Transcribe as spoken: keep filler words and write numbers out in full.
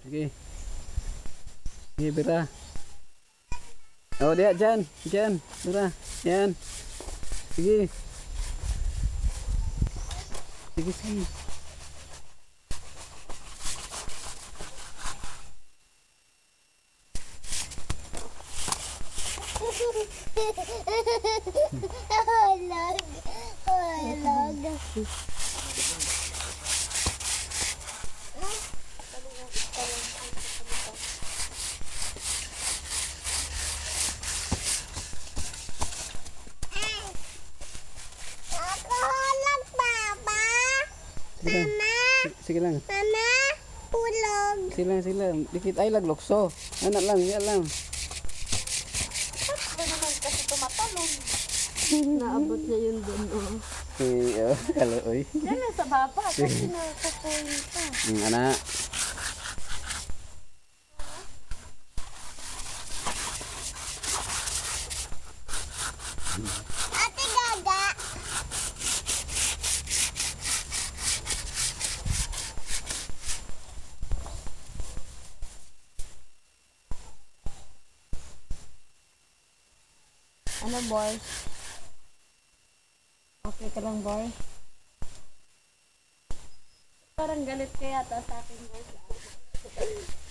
Sige. Sige, Bira. Oh, dia dyan. Dyan. Bira. Yan. Sige. Sige, sige. Halag. Halag. Ako halag, Papa. Sige lang. Mama. Sige lang. Mama. Ulog. Sige lang, sige lang. Dikit ay laglokso. Anak lang, yan lang. Ano naman kasi tumatalon? Naabot niya yun dun, oh. Eh, oh, hello, oy. Yan lang sa baba. Kasi nakakuhin ka. Mm, anak. Ate Gaga. Ano, boy? Okay ka lang, boy? Parang galit ka yata sa akin, boy.